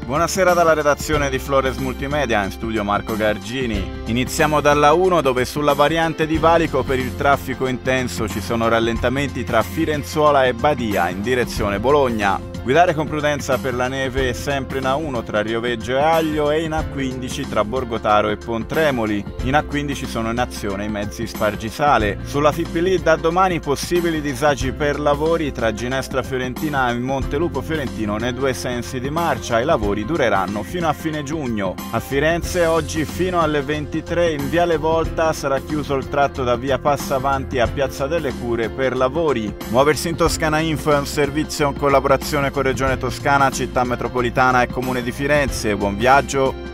Buonasera dalla redazione di Flores Multimedia, in studio Marco Gargini. Iniziamo dalla 1 dove sulla variante di Valico per il traffico intenso ci sono rallentamenti tra Firenzuola e Badia in direzione Bologna. Guidare con prudenza per la neve sempre in A1 tra Rioveggio e Aglio e in A15 tra Borgotaro e Pontremoli. In A15 sono in azione i mezzi Spargisale. Sulla FIPL da domani possibili disagi per lavori tra Ginestra Fiorentina e Montelupo Fiorentino nei due sensi di marcia. I lavori dureranno fino a fine giugno. A Firenze oggi fino alle 23 in Viale Volta sarà chiuso il tratto da via Passavanti a Piazza delle Cure per lavori. Muoversi in Toscana Info è un servizio in collaborazione con Regione Toscana, Città Metropolitana e Comune di Firenze. Buon viaggio!